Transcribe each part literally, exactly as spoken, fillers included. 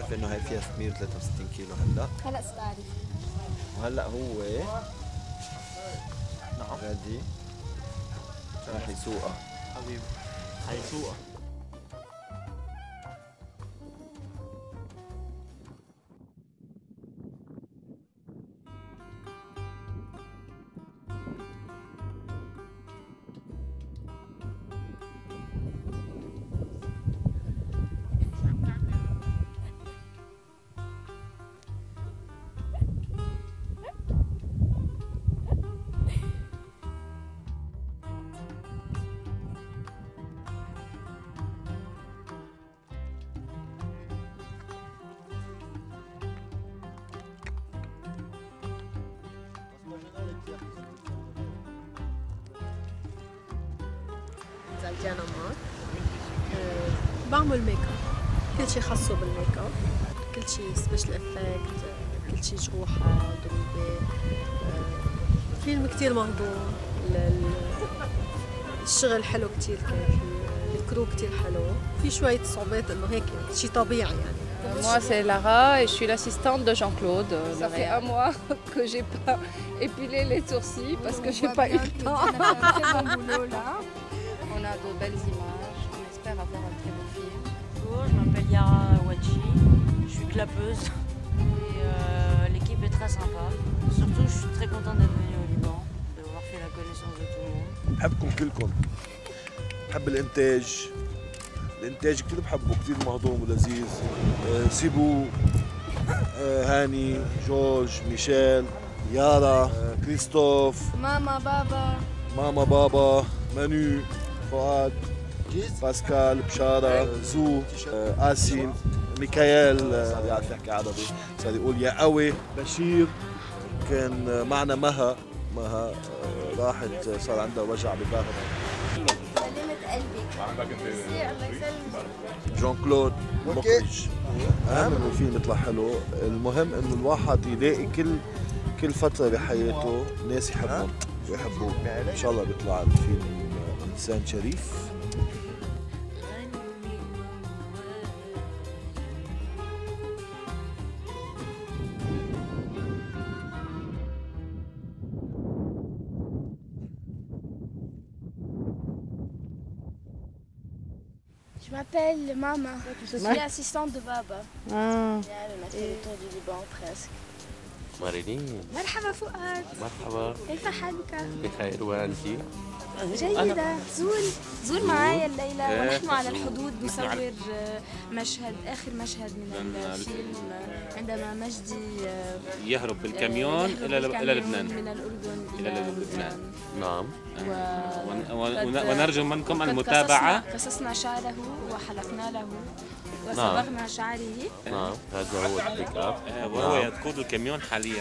عارفه انه هي فيها ستمية وثلاثة وستين كيلو هلا؟ هلا ستعرف. وهلا هو نعم غادي راح يسوقها حبيبي حيسوقها. زعلتي انا معك. أه بعمل ميك اب، كل شيء خاصه بالميك اب، كل شيء سبيشال افكت، كل شيء جروحه ضروبه، أه فيلم كثير مهضوم، الشغل حلو كثير كان، الكرو كثير حلو، في شويه صعوبات انه هيك شيء طبيعي يعني. Moi c'est Lara et je suis l'assistante de Jean-Claude. Ça fait un mois que j'ai pas épilé les sourcils parce que j'ai pas eu le temps. On a fait un très bon boulot là. On a de belles images, on espère avoir un très beau film. Bonjour, je m'appelle Yara Wadji, je suis clapeuse et euh, l'équipe est très sympa. Surtout je suis très contente d'être venue au Liban, d'avoir fait la connaissance de tout le monde. بحبكم كلكم، بحب الانتاج، الانتاج كثير بحبه، كثير مهضوم ولذيذ. آه سيبو، آه هاني، جورج، ميشيل، يارا، آه كريستوف، ماما بابا ماما بابا، مانو، فؤاد، باسكال، بشارة، زو، آه آسين، ميكايل، صار يعرف يحكي عربي، صار يقول يا قوي، بشير، كان معنا مها، مها آه راحت صار عندها وجع بظهرها. سلامة قلبك. الله يسلمك. جون كلود مخرج. اهم انه الفيلم يطلع حلو، المهم انه الواحد يلاقي كل كل فتره بحياته ناس يحبهم ويحبوه. ان شاء الله بيطلع الفيلم انسان شريف. Je m'appelle Mama, je suis assistante de Baba. Ah. On a fait le tour du Liban presque. ماريلين مرحبا فؤاد. مرحبا كيف حالك؟ بخير وانتِ؟ جيدة. زول زول معايا الليلة إيه. ونحن على الحدود نصور مشهد آخر مشهد من الفيلم عندما مجدي يهرب بالكاميون إلى إلى لبنان من الأردن إلى لبنان. نعم. و... و... ونرجو منكم المتابعة. قصصنا, قصصنا شعره وحلقنا له وصبغنا شعره. نعم هذا هو البيك اب وهو يقود الكاميون حاليا.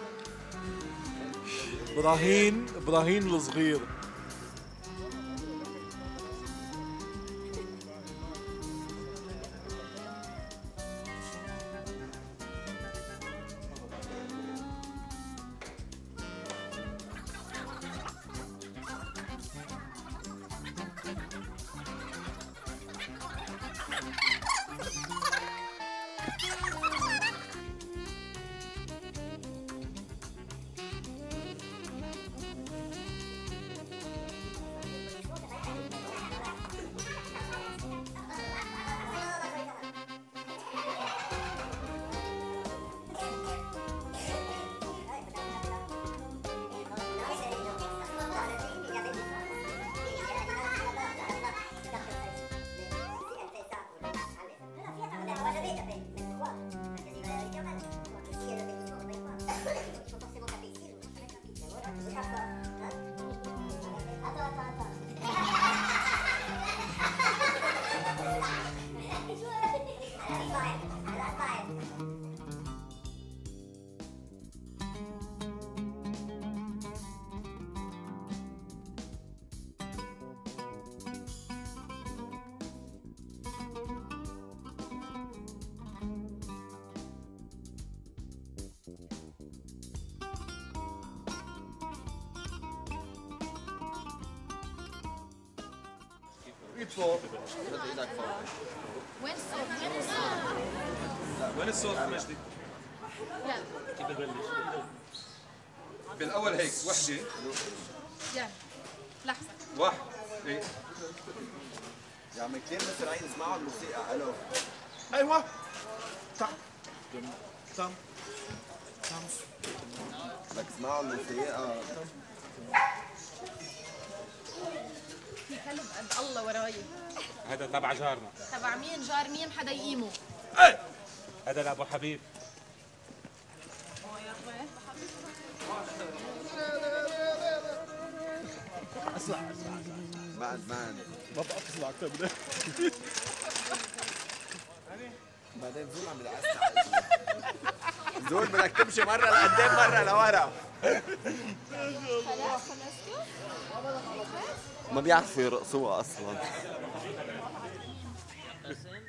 ابراهيم ابراهيم الصغير. ايد فوق. حط ايدك فوق. وين الصوت؟ وين الصوت؟ لا وين الصوت مجدي؟ لا كيف ببلش؟ بالاول هيك وحده. يلا لحظة. واحد ايه يا عم كثير مسرعين اسمعوا الموسيقى. الو ايوه تم تم تم بدك تسمعوا الموسيقى. في كلب قد الله وراي. هذا تبع جارنا. تبع مين؟ جار مين؟ حدا يقيمه. هذا لابو حبيب. اسرع اسرع مان مان ما بقى اسرع اكثر من بعدين زول عم يلعس. زول بدك تمشي مرة لقدام مرة لورا. خلاص خلصتوا؟ ما بيعرفوا يرقصوها اصلا.